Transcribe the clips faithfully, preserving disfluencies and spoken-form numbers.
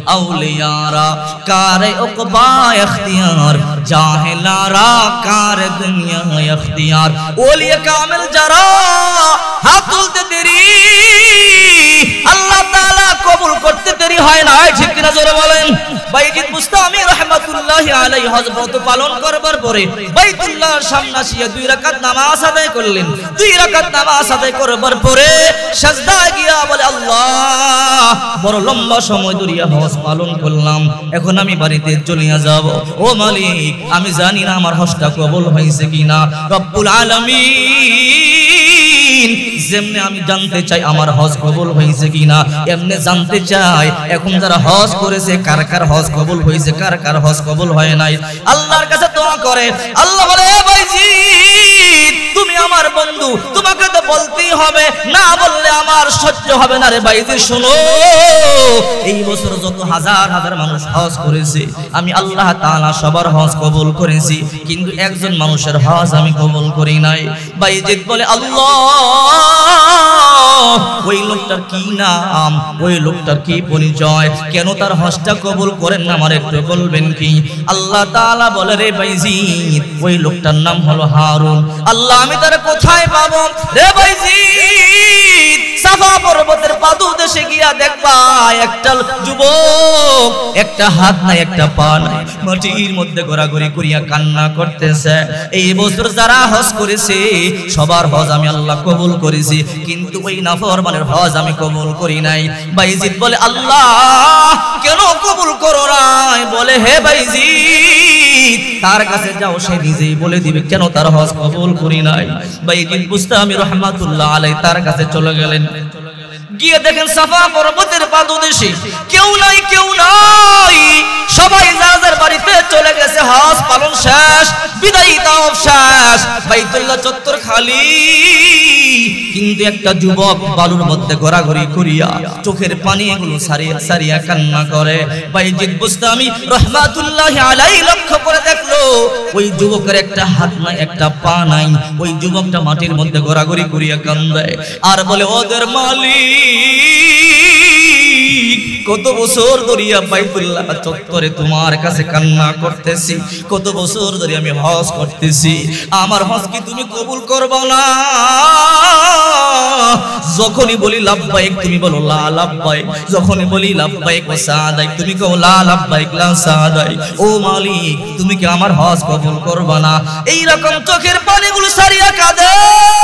औलियारा car उक़बा इख्तियार जाहिलारा car दुनिया इख्तियार ओलिया कामिल जरा हाथ तुलते देरी अल्लाह ताला कबूल करते देरी হয় না ঠিক কিনা জোরে বলেন বাইজিদ বুস্তামি রাহমাতুল্লাহি আলাইহি হজ ব্রত পালন করবার পরে বাইতুল্লাহর সামনে আসিয়া দুই রাকাত নামাজ আদায় করলেন দুই রাকাত নামাজ আদায় করবার পরে সিজদায় গিয়া বলে আল্লাহ বড় লম্বা সময় ধরে হজ পালন করলাম এখন আমি বাড়িতে চলে যাব ও মালিক আমি জানি না আমার হজটা কবুল হয়েছে কিনা রব্বুল আলামিন যেমনে আমি জানতে চাই আমার হজ কবুল হয়েছে কিনা এমনে জানতে চাই এখন যারা হজ করেছে কার কার হজ কবুল হয়েছে কার কার হজ কবুল হয় নাই আল্লাহর কাছে দোয়া করে আল্লাহ বলে এ ভাইজিদ তুমি আমার বন্ধু তোমাকে তো বলতেই হবে না বললে আমার সহ্য হবে না রে ভাইজিদ শুনো এই বছর যত হাজার হাজার মানুষ হজ করেছে আমি আল্লাহ তাআলা সবার হজ কবুল করেছি কিন্তু একজন মানুষের হজ আমি কবুল করি নাই ভাইজিদ বলে আল্লাহ ওই লোকটার কি নাম ওই লোকটার কি পরিচয় কেন তার হজটা কবুল করেন না আমার একটু বলবেন কি আল্লাহ তাআলা বলে রে ভাইজিদ ওই লোকটার নাম হলো হারুন আল্লাহ আমি তার কোথায় পাবো রে ভাইজিদ সাফা পর্বতের পাদদেশে গিয়া দেখবা একটা যুবক একটা হাত নাই একটা পা নাই মাটির মধ্যে ঘোরাঘুরি করিয়া কান্না করতেছে এই বছর যারা হজ করেছে সবার হজ আমি আল্লাহ কবুল করেছি কিন্তু ওই নাফরমানের হজ আমি কবুল করি নাই ভাইজিদ বলে আল্লাহ কেন কবুল করো নাই বলে হে ভাইজিদ তার কাছে যাও সে নিজেই বলে দিবে কেন তার হজ কবুল করি নাই ভাইজিদ বুস্তামি রাহমাতুল্লাহ আলাইহি তার কাছে চলে গেলেন গিয়ে দেখেন সাফা পর্বতের পাদদেশে কেউ নাই কেউ নাই সবাই যার বাড়িতে চলে গেছে হজ পালন শেষ বিদায়ী তাওয়াফ শেষ বাইতুল্লাহ চত্বর খালি কিন্তু একটা যুবক বালুর মধ্যে ঘোরাঘুরি করিয়া চোখের পানি এগুলো সারিয়া সারিয়া কান্না করে বাইজিদ বুস্তামি রাহমাতুল্লাহি আলাইহি লক্ষ্য করে দেখলো ওই যুবকের একটা হাত নাই একটা পা নাই ওই যুবকটা মাটির মধ্যে ঘোরাঘুরি করিয়া কান্দে আর বলে ওদের মালিক কত বছর ধরে বাইতুল্লাহ চত্বরে তোমার কাছে কান্না করতেছি কত বছর ধরে আমি হজ করতেছি আমার হজ কি তুমি কবুল করবে না যখনই বলি লাব্বাইক তুমি বলো লা লাব্বাইক যখনই বলি লাব্বাইক ওয়া সাদাইক তুমি কও লা লাব্বাইক লা সাদাইক ও মালিক তুমি কি আমার হজ কবুল করবে না এই রকম চোখের পানিগুলো সারিয়া কাঁদে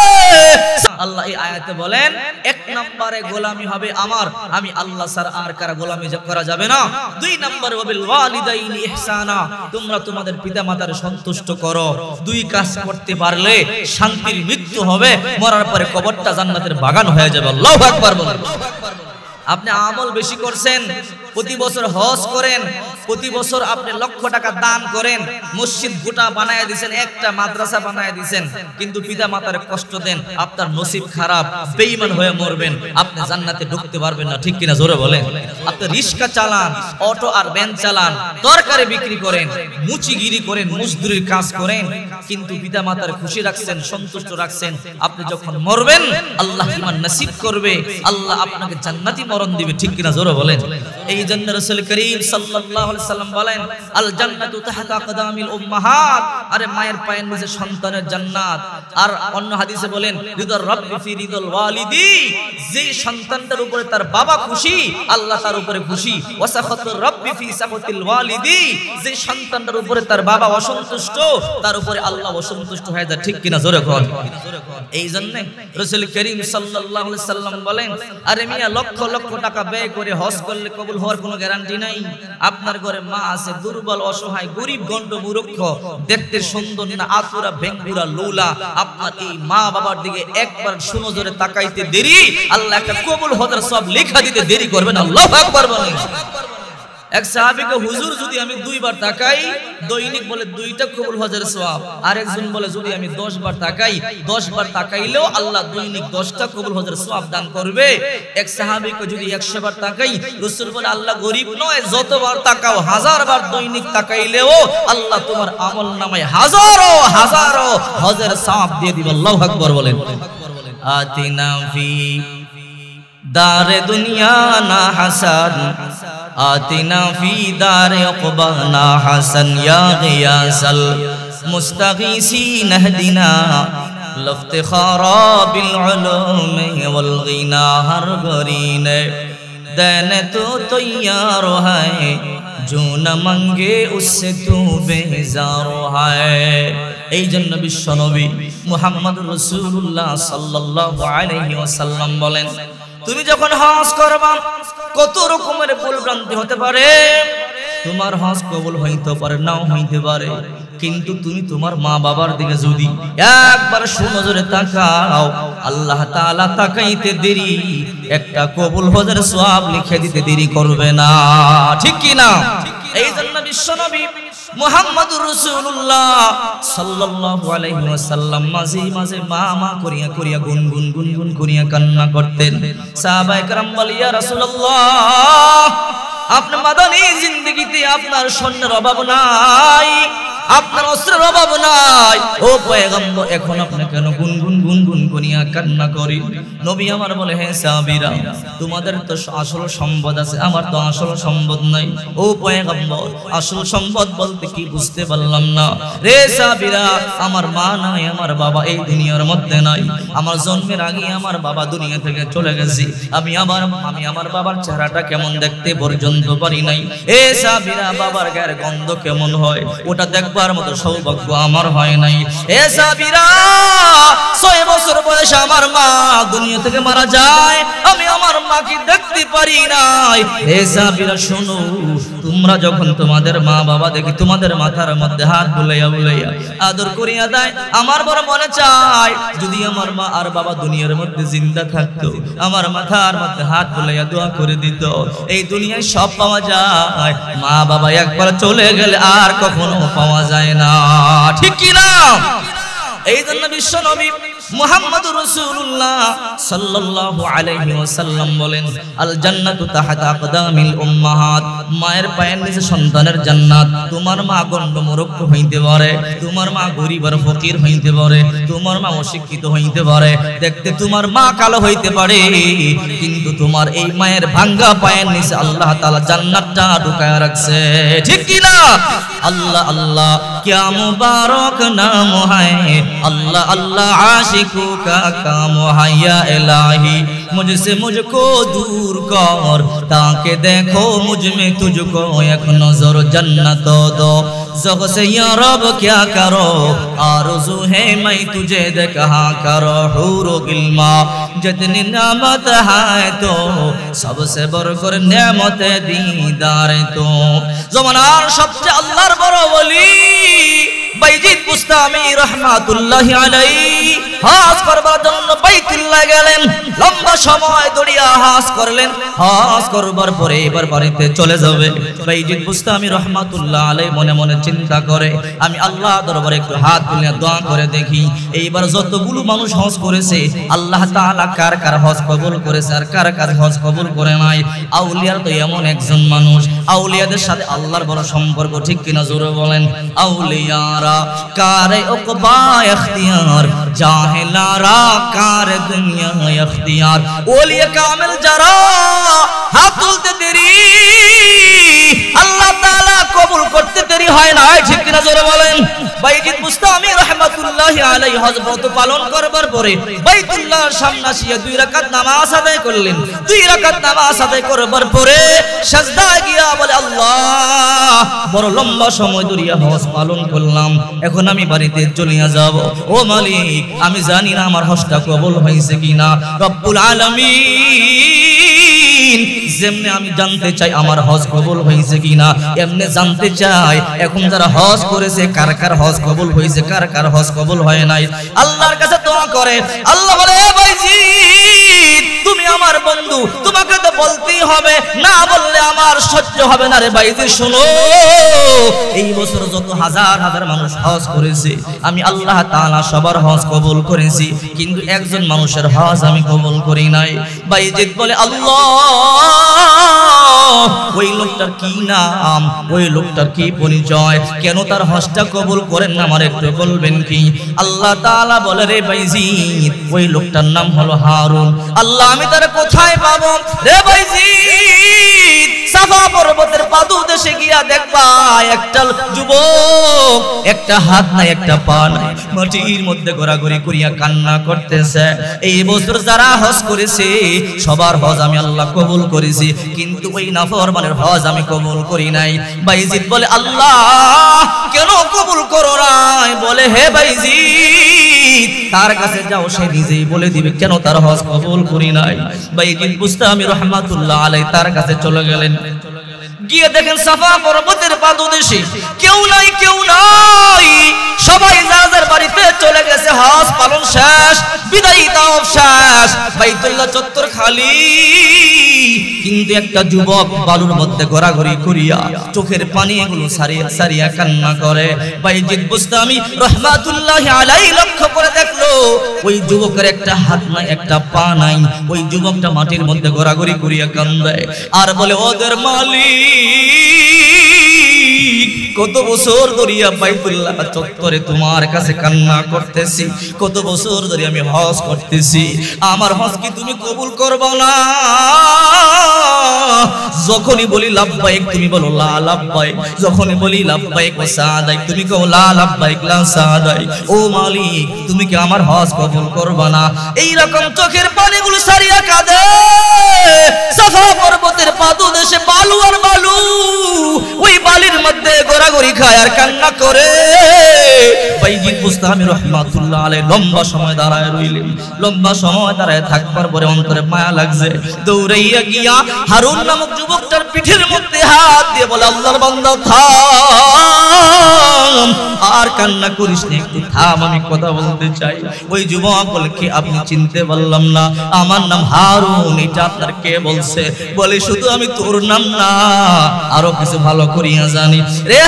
আল্লাহ এই আয়াতে বলেন এক নম্বরে গোলামি হবে আমার আমি আল্লাহ ছাড়া আর কারো গোলামি করা যাবে না দুই নম্বরে ওয়াবিল ওয়ালিদাইনি ইহসানা তোমরা তোমাদের পিতামাতার সন্তুষ্ট করো দুই কাজ করতে পারলে শান্তির মৃত্যু হবে মরার পরে কবরটা জান্নাতের বাগান হয়ে যাবে আল্লাহু আকবার বলেন আপনি আমল বেশি করছেন প্রতি বছর হজ করেন প্রতি বছর আপনি লক্ষ টাকা দান করেন মসজিদ গোটা বানায় দিবেন একটা মাদ্রাসা বানায় দিবেন কিন্তু পিতামাতার কষ্ট দেন আপনার নসিব খারাপ বেঈমান হয়ে মরবেন আপনি জান্নাতে ঢুকতে পারবেন না ঠিক কিনা জোরে বলেন আপনি রিকশা চালান অটো আর ভ্যান চালান তরকারি বিক্রি করেন মুচিগিরি করেন মজদুরির কাজ করেন কিন্তু পিতামাতার খুশি রাখছেন সন্তুষ্ট রাখছেন আপনি যখন মরবেন আল্লাহ ঈমান নসিব করবে আল্লাহ আপনাকে জান্নাতি মরণ দিবে ঠিক কিনা জোরে বলেন এই জন্য রাসূল করিম সাল্লাল্লাহু আলাইহি সাল্লাম বলেন আল জান্নাতু তাহতা আকদামিল উম্মাহাত আরে মায়ের পায়ের নিচে সন্তানের জান্নাত আর অন্য হাদিসে বলেন রিদার রাব্বি ফি রিদাল ওয়ালিদি যে সন্তানটার উপরে তার বাবা খুশি আল্লাহ তার উপরে খুশি ওয়াসাখাতুর রাব্বি ফি সাখাতিল ওয়ালিদি যে সন্তানটার উপরে তার বাবা অসন্তুষ্ট তার উপরে আল্লাহ অসন্তুষ্ট হয়ে যায় ঠিক কিনা জোরে কোন এই জন্য রাসূল করিম সাল্লাল্লাহু আলাইহি সাল্লাম বলেন আরে মিয়া লক্ষ লক্ষ টাকা ব্যয় করে হজ করলে কবুল হওয়ার কোনো গ্যারান্টি নাই আপনার ঘরে মা আছে দুর্বল অসহায় গরীব গণ্ড মূর্খ দেখতে সুন্দর না আতুরা ভেঙ্গুরা লৌলা আপনার এই মা বাবার দিকে একবার সুনজরে তাকাইতে দেরি আল্লাহ একটা কবুল হওয়ার সব লেখা দিতে দেরি করবেন আল্লাহু আকবার বলেন এক সাহাবীকে হুজুর যদি আমি দুইবার তাকাই দৈনিক বলে দুইটা কবুল হজের সওয়াব আরেকজন বলে যদি আমি দশ বার তাকাই দশ বার তাকাইলেও আল্লাহ দৈনিক দশটা কবুল হজের সওয়াব দান করবে এক সাহাবীকে যদি একশো বার তাকাই রাসূল বলে আল্লাহ গরীব নয় যতবার তাকাও হাজার বার দৈনিক তাকাইলেও আল্লাহ তোমার আমলনামায় হাজারো হাজারো হজের সওয়াব দিয়ে দিবে আল্লাহু আকবার বলেন আতিনা ফি दारे दुनिया ना हसन आतिना फी दारे उक़बा ना हसन या गियासल मुस्तगीसीन हदिना लफ्तिखारा बिल उलूम वल गिना हर गरीने देने तो तैयार है जो न मंगे उससे तू बेजार है। এই জন্য বিশ্বনবী মুহাম্মদ রাসূলুল্লাহ সাল্লাল্লাহু আলাইহি ওয়াসাল্লাম বলেন, তুমি যখন হজ করবা কত রকমের ভুল ভ্রান্তি হতে পারে, তোমার হজ কবুল হইতে পারে নাও হইতে পারে, কিন্তু তুমি তোমার মা বাবার দিকে যদি একবার সুনজরে তাকাও আল্লাহ তাআলা তাকাইতে দেরি একটা কবুল হজের সওয়াব লিখে দিতে দেরি করবে না, ঠিক কি না? এই জন্য বিশ্বনবী মুহাম্মদুর রাসূলুল্লাহ সাল্লাল্লাহু আলাইহি ওয়াসাল্লাম মাঝে মাঝে মা মা করিয়া করিয়া গুনগুন গুনগুন করিয়া কান্না করতেন। সাহাবায়ে কেরাম বলে, ইয়া রাসূলুল্লাহ, আপনার মাদানী জিন্দেগিতে আপনার স্বর্ণের অভাব নাই, আপনার অস্ত্রের অভাব নাই, ও পয়গম্বর এখন আপনি কেন গুনগুন গুনগুন করিয়া কান্না করেন? নবী আমার বলে, হে সাহাবীরা, তোমাদের তো আসল সম্পদ আছে, আমার তো আসল সম্পদ নাই। ও পয়গম্বর, আসল সম্পদ বলতে কি বুঝতে পারলাম না। রে সাহাবীরা, আমার মা নাই, আমার বাবা এই দুনিয়ার মধ্যে নাই, আমার জন্মের আগে আমার বাবা দুনিয়া থেকে চলে গেছে, আমি আবার আমি আমার বাবার চেহারাটা কেমন দেখতে পর্যন্ত পারি নাই। এ সাহাবীরা, বাবার গায়ের গন্ধ কেমন হয় ওটা দেখবার মতো সৌভাগ্য আমার হয় নাই। এ সাহাবীরা, ছয় বছর বয়সে আমার মা দুনিয়া থেকে মারা যায়, আমি আমার মাকে দেখতে পারি নাই। হে সাহাবীরা শোনো, তোমরা যখন তোমাদের মা বাবা দেখি তোমাদের মাথার মধ্যে হাত বুলাইয়া বুলাইয়া আদর করিয়া দেয়, আমার বড় মনে চায় যদি আমার মা আর বাবা দুনিয়ার মধ্যে জিন্দা থাকতো, আমার মাথার মধ্যে হাত বুলাইয়া দোয়া করে দিত। এই দুনিয়ায় সব পাওয়া যায়, মা বাবা একবার চলে গেলে আর কখনো পাওয়া যায় না, ঠিক কি না? এই জন্য বিশ্বনবী মুহাম্মদুর রাসূলুল্লাহ সাল্লাল্লাহু আলাইহি ওয়াসাল্লাম বলেন, আল জান্নাতু তাহতা আকদামিল উম্মাহাত, মায়ের পায়ের নিচে সন্তানের জান্নাত। তোমার মা গণ্ড মূর্খ হইতে পারে, তোমার মা গরীব আর ফকির হইতে পারে, তোমার মা অশিক্ষিত হইতে পারে, দেখতে তোমার মা কালো হইতে পারে, কিন্তু তোমার এই মায়ের ভাঙ্গা পায়ের নিচে আল্লাহ তাআলা জান্নাতটা ঢুকায়া রাখছে, ঠিক কি না? আল্লাহ আল্লাহ क्या मुबारक नाम है, अल्लाह अल्लाह आशिकों का काम है, या इलाही मुझसे मुझको दूर कर, ताकि देखो मुझ में तुझको एक नजर जन्नत दो, ज़ग से या रब क्या करो आरज़ू है मैं तुझे देखा करो, हूर गिल्मा जितनी नेमत है तो सबसे बढ़कर नेमत दीदार तो। ज़मानार सबसे अल्लाहर बड़ा वली বাইজিদ বুস্তামি রাহমাতুল্লাহি আলাইহি হজ করবার জন্য বাইতুল্লাহ গেলেন, লম্বা সময় দড়িয়া হজ করলেন, হজ করবার পরে এবার বাড়িতে চলে যাবে। বাইজিদ বুস্তামি রাহমাতুল্লাহ আলাইহি মনে মনে চিন্তা করে, আমি আল্লাহ দরবারে একটু হাত তুলে দোয়া করে দেখি, এইবার যতগুলো মানুষ হজ করেছে আল্লাহ তাআলা কার কার হজ কবুল করেছে আর কার কার হজ কবুল করে নাই। আউলিয়ার তো এমন একজন মানুষ, আউলিয়াদের সাথে আল্লাহর বড় সম্পর্ক, ঠিক কিনা জোরে বলেন? আউলিয়ারা কারে উকবা ইখতিয়ার, জাহেলারা কারে দুনিয়া ইখতিয়ার, ওলিয়া কামিল যারা হাত তুলতে দেরি আল্লাহ তাআলা কবুল করতে দেরি হয় না, ঠিক কিনা জোরে বলেন? বাইজিদ বুস্তামি রাহমাতুল্লাহি আলাইহি হযরত পালন করবার পরে বাইতুল্লাহর সামনে আসিয়া দুই রাকাত নামাজ আদায় করলেন। দুই রাকাত নামাজ আদায় করবার পরে সিজদায় গিয়া বলে, আল্লাহ বড় লম্বা সময় ধরে হজ পালন করলাম, এখন আমি বাড়িতে চলিয়া যাব। ও মালিক, আমি জানি না আমার হজটা কবুল হয়েছে কিনা। রব্বুল আলামিন, যেমনে আমি জানতে চাই আমার হজ কবুল হয়েছে কিনা, এমনি জানতে চাই এখন যারা হজ করেছে কার কার হজ কবুল হয়েছে, কার কার হজ কবুল হয় নাই। আল্লাহর কাছে দোয়া করে, আল্লাহ বলে, এ বাইজিদ তুমি আমার বন্ধু, তোমাকে তো বলতেই হবে, না বললে আমার সহ্য হবে না। রে বাইজিদ শোনো, এই বছর যত হাজার হাজার মানুষ হজ করেছে আমি আল্লাহ তাআলা সবার হজ কবুল করেছি, কিন্তু একজন মানুষের হজ আমি কবুল করি নাই। বাইজিদ বলে, আল্লাহ ওই লোকটার কি নাম, ওই লোকটার কি পরিচয়, কেন তার হজটা কবুল করেন না আমার একটু বলবেন কি? আল্লাহ তাআলা বলে, রে বাইজিদ ওই লোকটার নাম হলো হারুন। আল্লাহ আমি তারা কোথায় পাবো রে বাইজিদ? সাফা পর্বতের পাদদেশে গিয়া দেখবা একটা যুবক, একটা হাত নাই একটা পা নাই, মাটির মধ্যে ঘোরাঘুরি করিয়া কান্না করতেছে। এই বছর যারা হজ করেছে সবার হজ আমি আল্লাহ কবুল করেছি, কিন্তু ওই নাফরমানের হজ আমি কবুল করি নাই। বাইজিদ বলে আল্লাহ কেন কবুল করো নাই? বলে হে বাইজিদ তার কাছে যাও, সে নিজেই বলে দিবে কেন তার হজ কবুল করি নাই। বাইজিদ বুস্তামি রহমাতুল্লাহ আলাইহি তার কাছে চলে গেলেন। গিয়ে দেখেন সাফা পর্বতের পাদদেশে কেউ নাই, কেউ নাই, সবাই যার যার বাড়িতে চলে গেছে। হজ পালন শেষ, বিদায়ী তাওয়াফ শেষ, বাইতুল্লাহ চত্বর খালি। কিন্তু একটা যুবক বালুর মধ্যে ঘোরাঘুরি করিয়া চোখের পানি এগুলো সারিয়া সারিয়া কান্না করে। বাইজিদ বুস্তামি রহমাতুল্লাহ আলাইহি লক্ষ্য করে দেখলো ওই যুবকের একটা হাত নাই একটা পা নাই, ওই যুবকটা মাটির মধ্যে ঘোরাঘুরি করিয়া কান্দে আর বলে ওদের মালিক কত বছর ধরিয়া বাইতুল্লাহ চত্বরে তোমার কাছে কান্না করতেছি, কত বছর ধরে আমি হজ করতেছি, আমার হজ কি তুমি কবুল করবে না? যখনই বলি লাব্বাইক তুমি বলো লা লাব্বাইক, যখনই বলি লাব্বাইক ওয়া সাদাইক তুমি কও লা লাব্বাইক লা সাদাইক। ও মালিক তুমি কি আমার হজ কবুল করবে না? এই রকম চোখের পানিগুলো সারিয়া কাঁদে। সাফা পর্বতের পাদদেশে বালু আর বালু, ওই বালির মধ্যে ঘোরাঘুরি খায় আর কান্না করে। বাইজিদ বুস্তামি রহমাতুল্লাহ আলাইহি লম্বা সময় দাঁড়ায় রইলেন। লম্বা সময় দাঁড়ায় থাকবার পরে অন্তরে মায়া লাগছে, দৌড়াইয়া গিয়া হারুন নামক যুবকটার পিঠের মধ্যে হাত দিয়ে বলে আল্লাহর বান্দা থাম, আর কান্না করিস না, একটু থাম, আমি কথা বলতে চাই। ওই যুবক বলে কি আপনি চিনতে পারলাম না, আমার নাম হারুন। এটা আপনার কে বলছে? বলে শুধু আমি তোর নাম না আরো কিছু ভালো করিয়া জানি। রে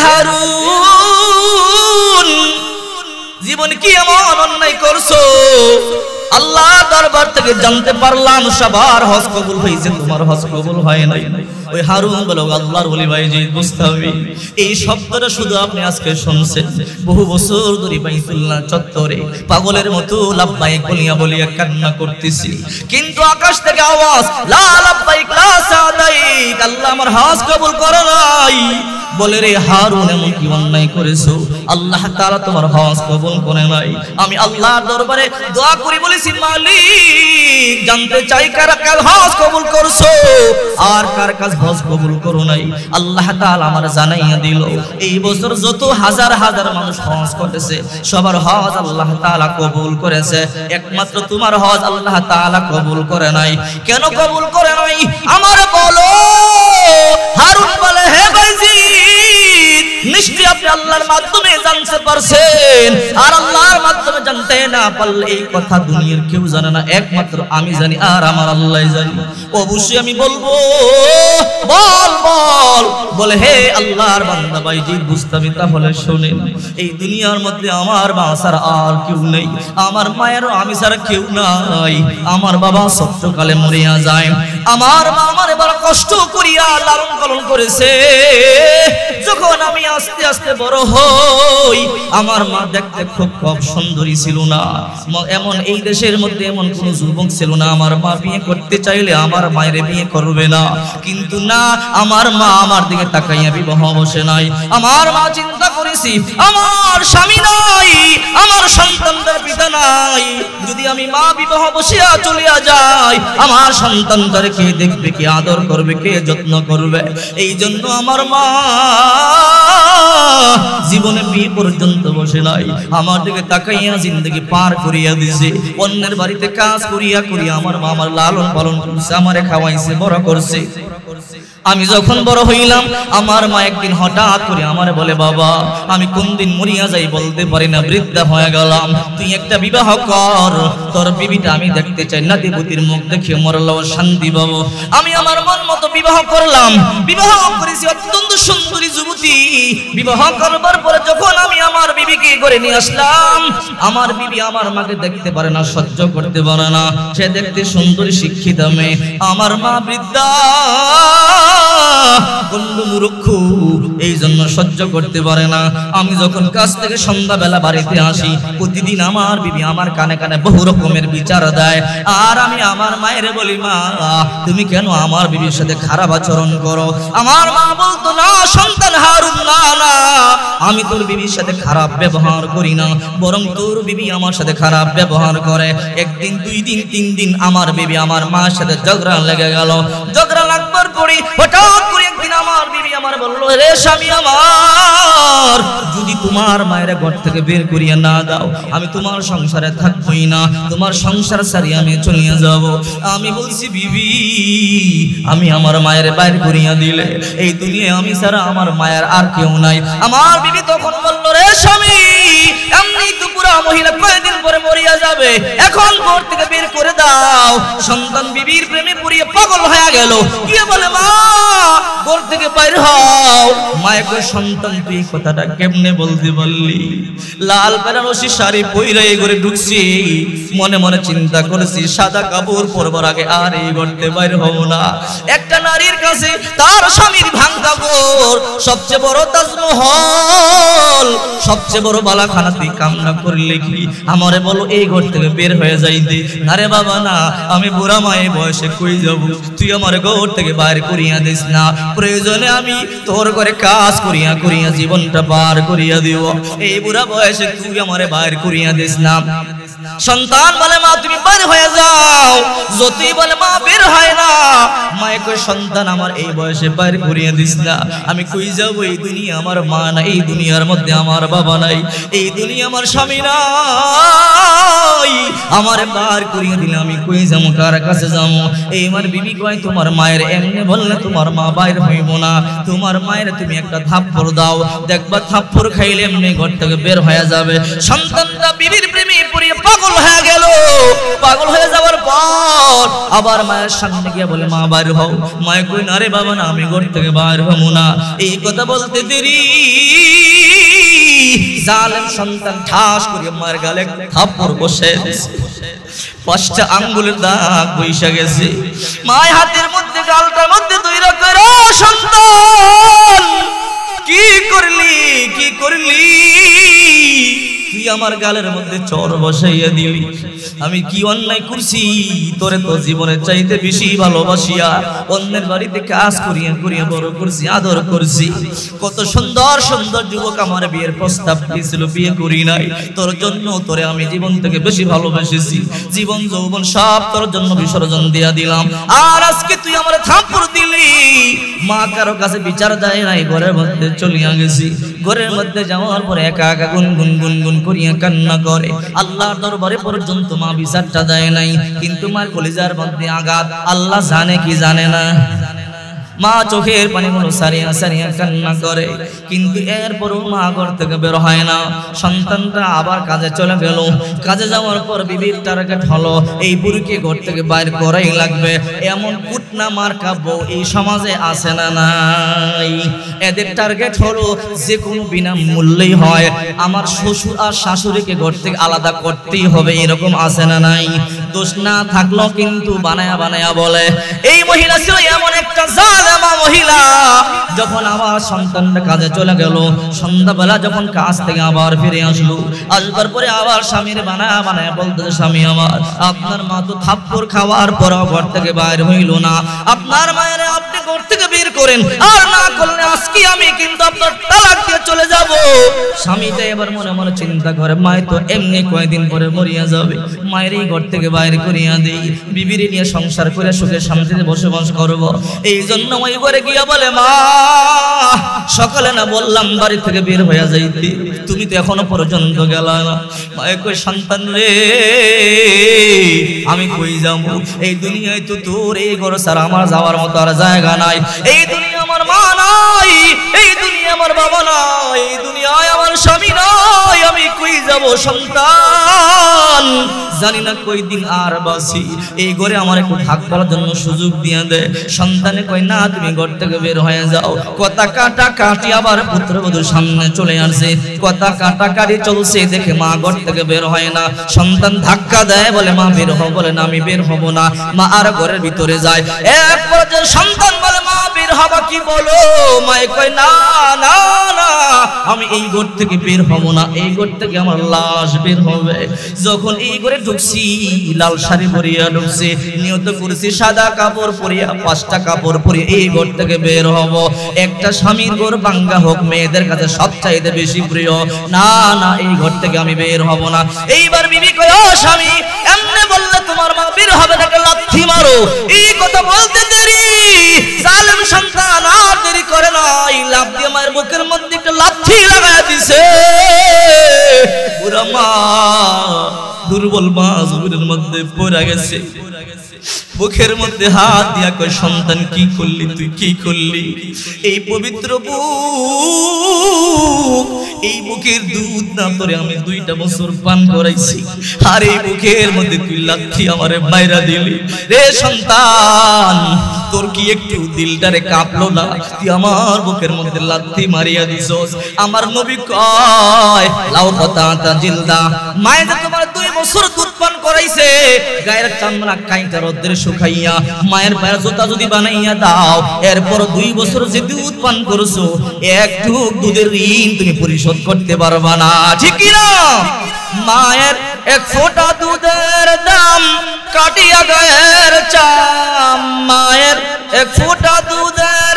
হারুন জীবন কি এমন অন্যায় করছো? আল্লাহ দরবার থেকে জানতে পারলাম সবার হজ কবুল হয়েছে, তোমার হজ কবুল হয় নাই। ওই হারুন বলে আল্লাহর ওলি বাইজিদ বুস্তামি এই শব্দটা শুধু আপনি আজকে শুনছেন, বহু বছর ধরে বাইতুল্লাহ চত্বরে পাগলের মতো লাব্বাইক বলিয়া বলিয়া কান্না করতেছি, কিন্তু আকাশ থেকে আওয়াজ লা লাব্বাইক লা সাদাইক, আল্লাহ আমার হজ কবুল করে নাই। বলে রে হারুন এমন কি অন্যায় করেছো? আল্লাহ তাআলা তোমার হজ কবুল করে নাই। আমি আল্লাহর দরবারে দোয়া করি বলেছি মালিক জানতে চাই কার কার হজ কবুল করছো আর কার কাজ হজ কবুল করো নাই। আল্লাহ তাআলা আমার জানাইয়া দিল এই বছর যত হাজার হাজার মানুষ হজ করেছে সবার হজ আল্লাহ তাআলা কবুল করেছে, একমাত্র তোমার হজ আল্লাহ তাআলা কবুল করে নাই। কেন কবুল করে নাই আমার বলো? হারুন বলে হে বাইজিদ নিশ্চয়ই আপনি আল্লাহর মাধ্যমে জানতে পারছেন, আর আল্লাহর মাধ্যমে জানতে না পারলে এই কথা দুনিয়ার কেউ জানে না, একমাত্র আমি জানি আর আমার আল্লাহ জানি। অবশ্যই আমি বলবো, বল বল। বলে হে আল্লাহর বান্দা বাইজিদ বুস্তামি তাহলে শুনেন, এই দুনিয়ার মধ্যে আমার মা ছাড়া আর কেউ নেই, আমার মায়েরও আমি ছাড়া কেউ নাই। আমার বাবা ছোট্টকালে মরিয়া যায়, আমার মা আমার বড় কষ্ট করিয়া লালন পালন করেছে। যখন আমি আস্তে আস্তে বড় হই আমার মা দেখতে খুব কম সুন্দরী ছিল না, এমন এই দেশের মধ্যে এমন কোন যুবক ছিল না আমার মা বিয়ে করতে চাইলে আমার মায়ের বিয়ে করবে না, কিন্তু না আমার মা আমার দিকে তাকাইয়া বিবাহ বসে নাই। আমার মা চিন্তা করেছি আমার স্বামী নাই, আমার সন্তানদের পিতা নাই, যদি আমি মা বিবাহ বসিয়া চলিয়া যাই আমার সন্তানদের কে দেখবে, কে আদর করবে, কে যত্ন করবে? এই জন্য আমার মা জীবনে বিয়ে পর্যন্ত বসে নাই, আমার দিকে তাকাইয়া জিন্দগি পার করিয়া দিছে। অন্যের বাড়িতে কাজ করিয়া করিয়া আমার মা আমার লালন পালন করছে, আমারে খাওয়াইছে, বড় করছে। আমি যখন বড় হইলাম আমার মা একদিন হঠাৎ করে আমারে বলে বাবা আমি কোন দিন মরিয়া যাই বলতে পারি না, বৃদ্ধা হয়ে গেলাম, তুই একটা বিবাহ কর, তোর বিবিটা আমি দেখতে চাই, নাতিপুতির মুখ দেখে মরলেও শান্তি পাবো। আমি আমার মন মতো বিবাহ করলাম, বিবাহ করেছি অত্যন্ত সুন্দরী যুবতী। বিবাহ করবার পরে যখন আমি আমার বিবিকে করে নিয়ে আসলাম, আমার বিবি আমার মাকে দেখতে পারে না, সহ্য করতে পারে না। সে দেখতে সুন্দরী শিক্ষিত মেয়ে, আমার মা বৃদ্ধা গণ্ড মূর্খ, এই জন্য সহ্য করতে পারে না। আমি যখন কাজ থেকে সন্ধ্যাবেলা বাড়িতে আসি, প্রতিদিন আমার বিবি আমার কানে কানে বহু রকমের বিচার দেয়। আর আমি আমার মায়ের বলি, মা তুমি কেন আমার বিবির সাথে খারাপ আচরণ করো? আমার মা বলতো, না সন্তান হারুন, না না আমি তোর বিবির সাথে খারাপ ব্যবহার করি না, বরং তোর বিবি আমার সাথে খারাপ ব্যবহার করে। একদিন, দুই দিন, তিন দিন আমার বিবি আমার মার সাথে ঝগড়া লেগে গেল। ঝগড়া লাগবার পরে হঠাৎ করে একদিন আমার বিবি আমার বললো, রে স্বামী আমার, যদি তোমার মায়ের ঘর থেকে বের করিয়া না দাও, আমি তোমার সংসারে থাকবই না, তোমার সংসার ছাড়িয়ে আমি চলিয়া যাব। আমি বলছি, বিবি আমি আমার মায়ের বাইর করিয়া দিলে এই দুনিয়ায় আমি ছাড়া আমার মায়ের আর কেউ নাই। আমার বিবি তখন বলল, রে স্বামী, এমনি তো পুরা মহিলা কয়েকদিন পরে মরিয়া যাবে, এখন ঘর থেকে বের করে দাও। সন্তান বিবির প্রেমে পড়িয়ে পাগল হয়ে গেল, কি বলে, মা ঘর থেকে বাইর হও। মায়ের কই, সন্তান তুই কথাটা কেমনে বলতে বললি? লাল বেনারসি শাড়ি পইরা এই ঘরে ঢুকছি, মনে মনে চিন্তা করেছি সাদা কাপড় পরবার আগে আর এই ঘরতে বাইর হব না। একটা নারীর কাছে তার স্বামীর ভাঙা ঘর সবচেয়ে বড় তাজমহল, সবচেয়ে বড় বালাখানা, তুই কামনা করলে কি আমারে বলো এই ঘর থেকে বের হয়ে যাইতে? না রে বাবা না, আমি বুড়া মায়ের বয়সে কই যাব, তুই আমার ঘর থেকে বাইর করিয়া দিস না, প্রয়োজনে আমি তোর ঘরে কাজ করিয়া করিয়া জীবনটা পার করিয়া দিব, এই বুড়া বয়সে তুই আমারে বাইর করিয়া দিস না। সন্তান বলে, মা তুমি বের হয়ে যাও। যতই বলে মা বের হয় না, মায়ে কই, সন্তান আমার এই বয়সে বাইর করিয়া দিস না, আমি কই যাব? এই দুনিয়া আমার মা নাই, এই দুনিয়ার মধ্যে আমার বাবা নাই, এই দুনিয়া আমার স্বামী নাই, আমার বার করিয়া দিলে আমি কই যাবো, কার কাছে যাবো? এই আমার বিবি কয়, তোমার মায়ের এমনি বললে তোমার মা বাইর হইব না, তোমার মায়ের তুমি একটা থাপ্পড় দাও, দেখবা থাপ্পড় খাইলে এমনি ঘর থেকে বের হয়ে যাবে। সন্তানটা বিবির প্রেমে পড়িয়ে পাগল হয়ে গেল। পাগল হয়ে যাওয়ার পর আবার মায়ের সামনে গিয়ে বলে, মা বাইর হও। মায়ে কই, না রে বাবা না, আমি ঘর থেকে বাইর হবো না। এই কথা বলতে দেরি জালেম সন্তান ঠাস করে মার গালে থাপ্পড় বসে দিয়েছে, পাঁচটা আঙ্গুলের দাগ বইসা গেছে। মায়ের হাতের মধ্যে গালটার মধ্যে দুই রকমের, সন্তান কি করলি, কি করলি তুই আমার গালের মধ্যে চর বসাইয়া দিলি, আমি কি অন্যায় করছি? তোরে তো জীবনের চাইতে বেশি ভালোবাসিয়া অন্যের বাড়িতে কাজ করিয়া করিয়া বড় করছি, আদর করছি। কত সুন্দর সুন্দর যুবক আমার বিয়ের প্রস্তাব দিয়েছিল, বিয়ে করি নাই। তোর জন্য তোরে আমি জীবন থেকে বেশি ভালোবেসেছি, জীবন যৌবন সব তোর জন্য বিসর্জন দিয়া দিলাম, আর আজকে তুই আমার থাপ্পড় দিলি। মা কারো কাছে বিচার দেয় নাই, ঘরের মধ্যে চলিয়া গেছি। ঘরের মধ্যে যাওয়ার পরে একা একা গুনগুন গুনগুন করিয়া কান্না করে। আল্লাহর দরবারে পর্যন্ত মা বিচারটা দেয় নাই, কিন্তু মার কলিজার মধ্যে আঘাত। আল্লাহ জানে কি জানে না? মা চোখের পানিগুলো সারিয়া সারিয়া কান্না করে, কিন্তু এরপরও মা ঘর থেকে বের হয় না। সন্তানটা আবার কাজে চলে গেল। কাজে যাওয়ার পর বিবির টার্গেট হলো এই বুড়িকে ঘর থেকে বাইর করাই লাগবে। এমন কুটনা মার্কা বউ এই সমাজে আছে না নাই? এদের টার্গেট হলো যে কোনো বিনামূল্যেই হয় আমার শ্বশুর আর শাশুড়িকে ঘর থেকে আলাদা করতেই হবে, এরকম আছে না নাই? দোষ না থাকলো কিন্তু বানায়া বানায়া বলে। এই মহিলা ছিল এমন একটা জালেমা মহিলা। যখন আবার সন্তানটা কাজে চলে গেল, সন্ধ্যাবেলা যখন কাজ থেকে আবার ফিরে আসলো, আসবার পরে আবার স্বামীর বানায়া বানায়া বলতে, স্বামী আমার, আপনার মা তো থাপ্পড় খাওয়ার পর ঘর থেকে বাইর হইল না, আপনার মায়ের আপনি ঘর থেকে বের করেন, আর না করলে আজকে আমি কিন্তু আপনার তালাক দিয়ে চলে যাব। স্বামীটা এবার মনে মনে চিন্তা করে, মায় তো এমনি কয়েকদিন পরে মরিয়া যাবে, মায়ের এই ঘর থেকে বাইর করিয়া দেই, বিবির নিয়ে সংসার করে সুখে শান্তিতে বসবাস করব। এই জন্য ওই ঘরে গিয়া বলে, মা সকালে না বললাম বাড়ি থেকে বের হইয়া যাইতে, তুমি তো এখনো পর্যন্ত গেলা না। মায়ে কই, সন্তান রে আমি কই যাব? এই দুনিয়ায় তো তোর এই ঘর ছাড়া আমার যাওয়ার মতো আর জায়গা নাই। এই দুনিয়া আমার মা নাই, এই দুনিয়া আমার বাবা নাই, এই দুনিয়ায় আমার স্বামী নাই, আমি কই যাব? সন্তান জানি না কই দিন আর বাসি, এই ঘরে আমার একটু থাকবার জন্য সুযোগ দিয়ে দে। সন্তানে কয় না তুমি ঘর থেকে বের হয়ে যাও। কথা কাটা কাটি আবার পুত্রবধূর সামনে চলে আসে, কথা কাটা কাটি চলছে, দেখে মা ঘর থেকে বের হয় না। সন্তান ধাক্কা দেয়, বলে মা বের হও, বলে না আমি বের হব না। মা আর ঘরের ভিতরে যায়। এক পর্যায়ে সন্তান বলে মা বের হবা কি বলো? মায়ে কয় না না না আমি এই ঘর থেকে বের হব না, এই ঘর থেকে আমার লাশ বের হবে। যখন এই ঘরে ঢুকছি লাল শাড়ি পরিয়া ঢুকছি, নিয়ত করেছি সাদা কাপড় পরিয়া পাঁচটা কাপড় পরিয়ে এই ঘর থেকে বের হব। একটা স্বামীর ঘর ভাঙ্গা হোক মেয়েদের কাছে সবচাইতে বেশি প্রিয়। না না এই ঘর থেকে আমি বের হব না। এইবার বিবি কয় ও স্বামী এমনে বললে তোমার মা বের হবে না, লাথি মারো। এই কথা বলতে দেরি জালেম সন্তান আর দেরি করে না, এই লাথ দিয়ে মায়ের বুকের মধ্যে একটা লাথি লাগায় দিছে। পুরা মা দুর্বল মা জমিনের মধ্যে পড়ে গেছে, বুকের মধ্যে হাত দিয়া কয় সন্তান কি করলি তুই, কি করলি? এই পবিত্র বুক, এই বুকের দুধ না তোরে আমি দুইটা বছর পান করাইছি, আর এই বুকের মধ্যে তুই লাথি আমারে মাইরা দিলি। রে সন্তান তোর কি একটু দিলটারে কাঁপলো না? তুই আমার বুকের মধ্যে লাথি মারিয়া দিছস। আমার নবী কয় লাউ কতাতা জিলদা, মায়ে যে তোমার দুই বছর দুধ পান করাইছে, গায়ের চামড়া কাইটা রোদ্রে শুকাইয়া মায়ের পায়ের জুতা যদি বানাইয়া দাও, এরপর দুই বছর যে দুধ পান করছো একটু দুধের ঋণ তুমি পরিশোধ করতে পারবা না, ঠিক কি না? মায়ের এক ফোঁটা দুধের দাম কাটিয়া গায়ের চাম, মায়ের এক ফোঁটা দুধের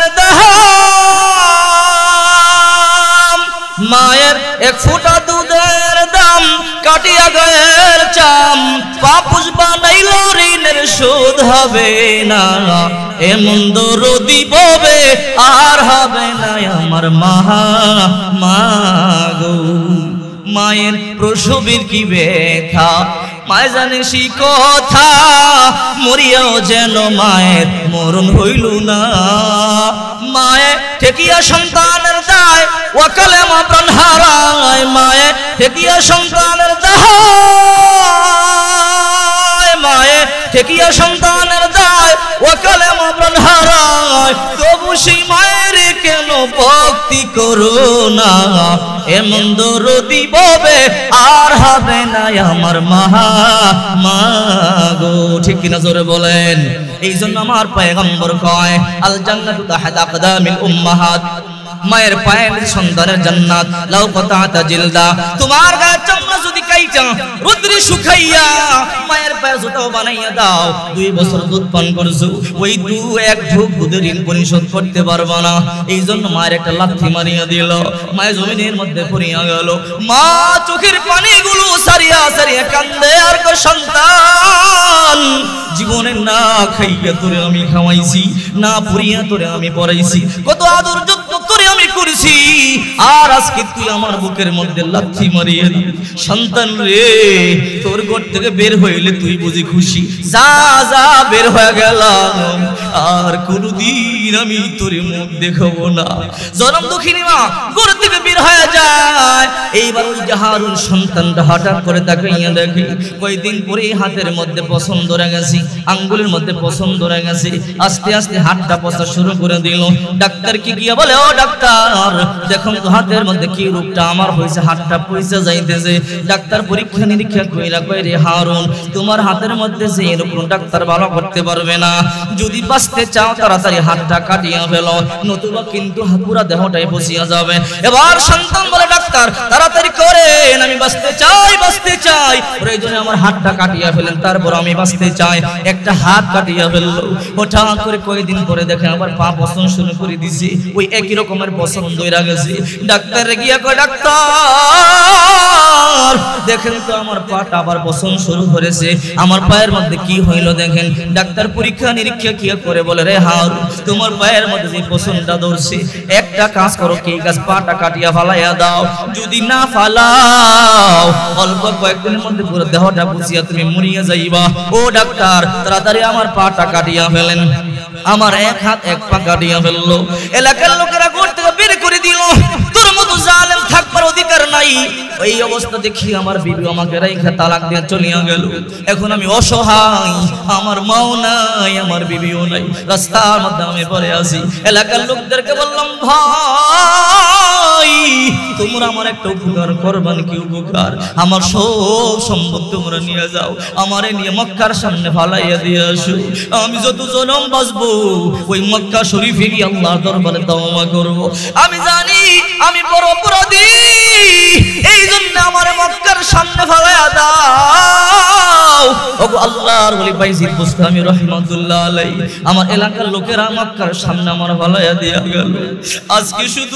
দাম, মায়ের এক ফোঁটা দুধের দাম কাটিয়া গায়ের চাম, পাপুষ বানাইল ঋণের শোধ হবে না, এমন দরদি ববে আর হবে না আমার মহা মাগো। মায়ের প্রসবের কি ব্যথা মায় জানে সেই কথা, মরিয়াও যেন মায়ের মরণ হইল না। মায়ে ঠেকিয়া সন্তানের দায় ওয়াকালে মা প্রাণ হারায়, মায়ে ঠেকিয়া সন্তানের দায়, মায়ে ঠেকিয়া সন্তানের দায় ওয়াকালে মা প্রাণ হারায়, তবু সেই মায়ের কেন ভক্তি করো না, এমন দরদি ববে আর হবে না আমার মহা মাগো, ঠিক কিনা জোরে বলেন? এই জন্য আমার পয়গম্বর কয় আল জান্নাতু তাহতা আকদামিল উম্মাহাত, মায়ের পায়ের সন্তানের জান্নাত। লাউ কতাতা জিলদা, তোমার গায়ের চামড়া যদি কাইটা রুদ্রে শুকাইয়া মায়ের পায়ে জুতাও বানাইয়া দাও, দুই বছর দুধ পান করছো, ওই দু এক ঢোক দুধের ঋণ পরিশোধ করতে পারবা না। এই জন্য মায়ের একটা লাথি মারিয়া দিল, মায়ের জমিনের মধ্যে পড়িয়া গেল। মা চোখের পানিগুলো সারিয়া সারিয়া কান্দে আর কয় সন্তান জীবনে না খাইয়া তোরে আমি খাওয়াইছি, না পড়িয়া তোরে আমি পড়াইছি, কত আদর যত্ন তোরে আমি করেছি, আর আজকে তুই আমার বুকের মধ্যে লাথি মারিয়ে দিলি। সন্তান রে তোর ঘর থেকে বের হইলে তুই বুঝি খুশি? যা যা বের হয়ে গেলাম, আর কোনদিন আমি তোর মুখ দেখাবো না। জনম দুঃখিনী মা ঘর থেকে বের হয়ে যায়। এইবার ওই যে হারুন সন্তানটা হঠাৎ করে তাকাইয়া দেখে কয়েকদিন পরে হাতের মধ্যে পছন্দ ধরে গেছে, আঙ্গুলের মধ্যে পছন্দ ধরে গেছে, আস্তে আস্তে হাতটা পচা শুরু করে দিল। ডাক্তার কি গিয়া বলে ও ডাক্তার দেখুন তো হাতের মধ্যে কি রোগটা আমার হয়েছে, হাতটা পয়সা যাইতেছে। ডাক্তার পরীক্ষা নিরীক্ষা কইরা কয় রে হারুন তোমার হাতের মধ্যে যে এরকম ডাক্তার ভালো করতে পারবে না, যদি বাঁচতে চাও তাড়াতাড়ি হাতটা কাটিয়া ফেলো, নতুবা কিন্তু পুরা দেহটাই বসিয়া যাবে। এবার সন্তান বলে ডাক্তার তাড়াতাড়ি করেন, আমি বাঁচতে চাই বাঁচতে চাই, প্রয়োজনে আমার হাতটা কাটিয়া ফেলেন, তারপর আমি বাঁচতে চাই। একটা হাত কাটিয়া ফেললো, হঠাৎ করে কয়েকদিন পরে দেখে আবার পা পছন্দ শুরু করে দিছে, ওই একই রকমের পছন্দ হয়ে গেছে। ডাক্তার গিয়া কয় ডাক্তার দেখেন তো আমার পাটা আবার পছন্দ শুরু করেছে, আমার পায়ের মধ্যে কি হইল দেখেন। ডাক্তার পরীক্ষা নিরীক্ষা কি করে বলে রে হারুন তোমার পায়ের মধ্যে যে পছন্দটা ধরছে, একটা কাজ করো, কি কাজ, পাটা কাটিয়া ফালাইয়া দাও, যদি না ফালাও অল্প কয়েকদিনের মধ্যে পুরো দেহটা বুঝিয়া তুমি মরিয়া যাইবা। ও ডাক্তার তাড়াতাড়ি আমার পাটা কাটিয়া ফেলেন। আমার এক হাত এক পা কাটিয়া ফেললো, এলাকার লোকেরা ঘর থেকে বের করে দিল। তোর মতো জালেম থাকবার অধিকার নাই। ওই অবস্থা দেখি আমার বিবি আমাকে রেখে তালাক দিয়ে চলিয়া গেল। এখন আমি অসহায়, আমার মাও নাই, আমার বিবিও নাই, রাস্তার মধ্যে আমি পড়ে আছি। এলাকার লোকদেরকে বললাম, ভাই তোমরা আমার একটা উপকার করবেন। কি উপকার? আমার সব সম্পদ তোমরা নিয়ে যাও, আমারে নিয়ে মক্কার সামনে ফালাইয়া দিয়ে আসো। আমি যত জনম বাঁচবো ওই মক্কা শরীফে গিয়ে আল্লাহর দরবারে তওবা করব। আমি জানি আমি বড় অপরাধী, এই জন্য আমার মক্কার সামনে ফালাইয়া দাও। ওগো আল্লাহর ওলি বাইজিদ বুস্তামি রাহমাতুল্লাহ আলাইহি, আমার এলাকার লোকেরা মক্কার সামনে আমার ফালাইয়া দিয়া গেল। আজকে শুধু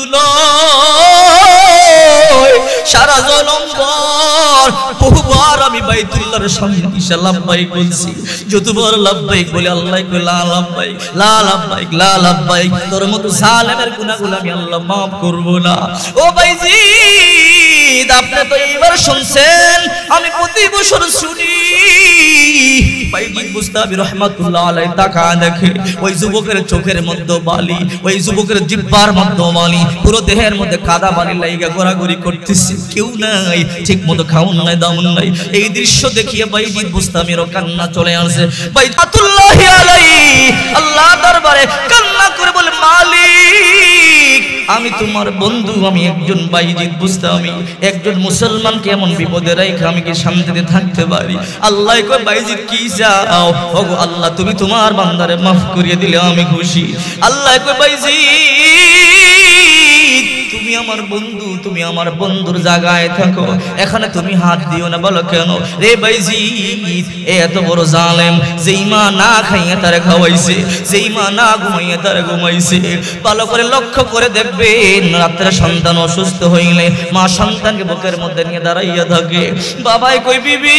নয়, সারা জনম পর বহুবার আমি বাইতুল্লাহর সামনে এসে লাব্বাইক বলছি। যতবার লাব্বাইক বলে আল্লাহ কই লা লাব্বাইক, লা লাব্বাইক, লা লাব্বাইক। তোর মতো জালেমের গুনাহগুলো আমি আল্লাহ maaf করব না। ও বাইজিদ, আপনি তো এইবার শুনছেন, আমি প্রতি বছর শুনি। বাইজিদ বুস্তামি রাহমাতুল্লাহ আলাইহি তাকা দেখে ওই যুবকের চোখের মধ্যে বালি, ওই যুবকের জিহ্বার মধ্যে বালি, পুরো দেহের মধ্যে কাদা বালি লাইগা ঘোরাঘুরি করতেছে। কেউ নাই, ঠিক মতো খাউন নাই, দামুন নাই। এই দৃশ্য দেখিয়ে বাইজিদ বুস্তামির কান্না চলে আসে। বাইতুল্লাহি আলাইহি আল্লাহ দরবারে কান্না করে বলে, মালিক আমি তোমার বন্ধু, আমি একজন বাইজিদ বুস্তামি, একজন মুসলমানকে এমন বিপদে রেখে আমি কি শান্তিতে থাকতে পারি? আল্লাহ কয়, বাইজিদ কি চাও? ওগো আল্লাহ তুমি তোমার বান্দারে মাফ করিয়ে দিলে আমি খুশি। আল্লাহ কয়, বাইজিদ তুমি আমার বন্ধু, তুমি আমার বন্ধুর জায়গায় থাকো, এখানে তুমি হাত দিও না। বলো কেন? রে বাইজিদ এত বড় জালেম, যেই মা না খাইয়ে তারে খাওয়াইছে, যেই মা না ঘুমাইয়ে তারে ঘুমাইছে। ভালো করে লক্ষ্য করে দেখবেন, রাত্রে সন্তান অসুস্থ হইলে মা সন্তানকে বুকের মধ্যে নিয়ে দাঁড়াইয়া থাকে। বাবাই কই, বিবি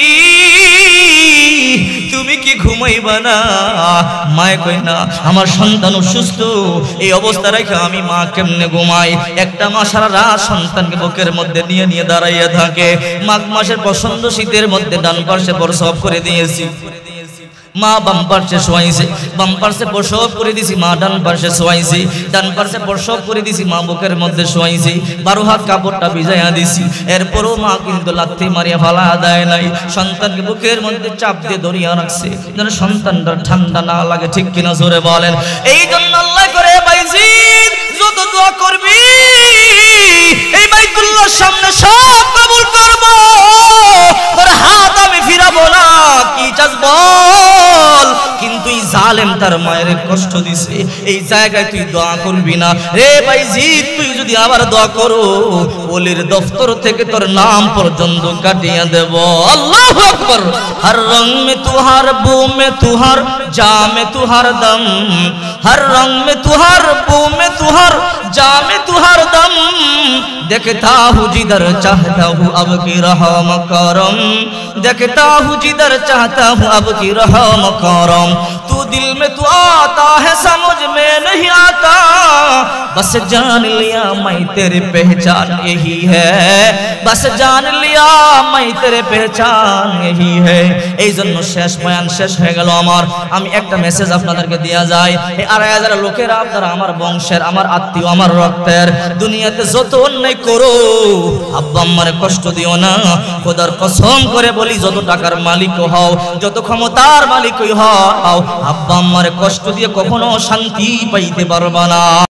তুমি কি ঘুমাইবা না? মায় কই, না আমার সন্তান অসুস্থ, এই অবস্থা রেখে আমি মা কেমনে ঘুমাই? একটা মা সারা রাত সন্তানকে বুকের মধ্যে নিয়ে নিয়ে দাঁড়াইয়া থাকে। মাঘ মাসের পছন্দ শীতের মধ্যে ডান পাশে প্রসব করে দিয়েছি, মা বাম পাশে শোয়াইছে, বাম পাশে প্রসব করে দিছি, মা ডান পাশে শোয়াইছে, ডান পাশে প্রসব করে দিছি, মা বুকের মধ্যে শোয়াইছে। বারো হাত কাপড়টা ভিজাইয়া দিছি, এরপরও মা কিন্তু লাথি মারিয়া ফালা দেয় নাই, সন্তানকে বুকের মধ্যে চাপ দিয়ে ধরিয়া রাখছে যেন সন্তানটা ঠান্ডা না লাগে। ঠিক কিনা জোরে বলেন? এই জন্য আল্লাহ করে, বাইজিদ যত দোয়া করবি এই বাইতুল্লাহর সামনে সব কবুল করব, তোর হাত আমি ফিরাবো না। কি চাস বল? কিন্তু এই জালেম তার মায়ের কষ্ট দিছে, এই জায়গায় তুই দোয়া করবি না। রে বাইজিদ তুই যদি আবার দোয়া করো, ওলির দফতর থেকে তোর নাম পর্যন্ত কাটিয়ে দেব। আল্লাহু আকবার। হর রং মে তুহার, বু মে তুহার, जा में तुहार दम, हर रंग में तुहार, बू में तुहार, जा में तुहार दम। देखता हूँ जिधर चाहता हूँ अब की रहम करम, देखता हूँ जिधर चाहता हूँ अब की रहम करम। तू दिल में तू आता है समझ में नहीं आता, बस जान लिया मैं तेरी पहचान यही है, बस जान लिया मैं तेरे पहचान यही है। এই জন্য শেষ বয়ান শেষ হয়ে গেল আমার। আমি একটা মেসেজ আপনাদেরকে দেয়া যায়, এই আড়াই হাজার লোকেরা আপনারা আমার বংশের, আমার আত্মীয়, আমার রক্তের। দুনিয়াতে যত অন্যায় করো আব্বা আম্মারে কষ্ট দিও না। খোদার কসম করে বলি, যত টাকার মালিক হও, যত ক্ষমতার মালিকই হও, আব্বা আম্মারে কষ্ট দিয়ে কখনো শান্তি পাইতে পারবা না।